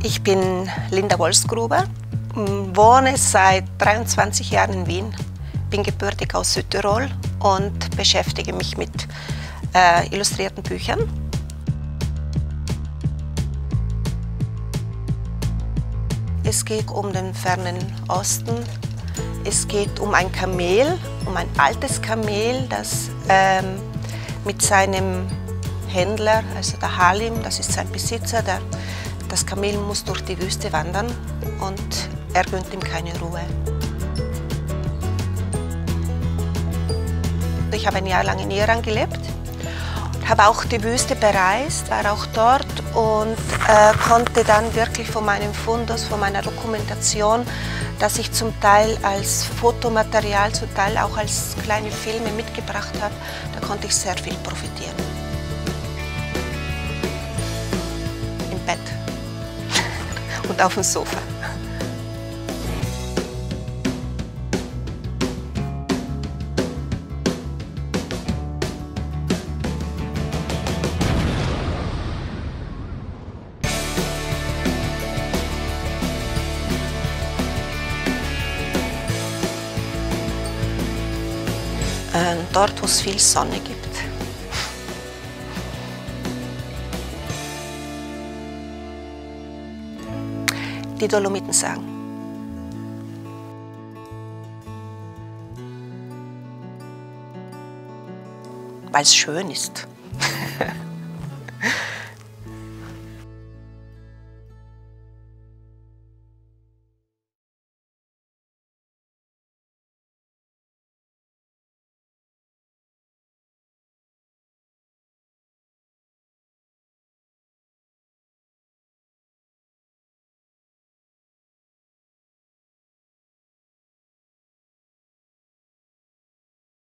Ich bin Linda Wolfsgruber, wohne seit 23 Jahren in Wien, bin gebürtig aus Südtirol und beschäftige mich mit illustrierten Büchern. Es geht um den fernen Osten. Es geht um ein Kamel, um ein altes Kamel, das mit seinem Händler, also der Halim, das ist sein Besitzer, das Kamel muss durch die Wüste wandern und er gönnt ihm keine Ruhe. Ich habe ein Jahr lang in Iran gelebt, habe auch die Wüste bereist, war auch dort und konnte dann wirklich von meinem Fundus, von meiner Dokumentation, das ich zum Teil als Fotomaterial, zum Teil auch als kleine Filme mitgebracht habe, da konnte ich sehr viel profitieren. Im Bett und auf dem Sofa. Dort, wo es viel Sonne gibt. Die Dolomiten sagen. Weil es schön ist.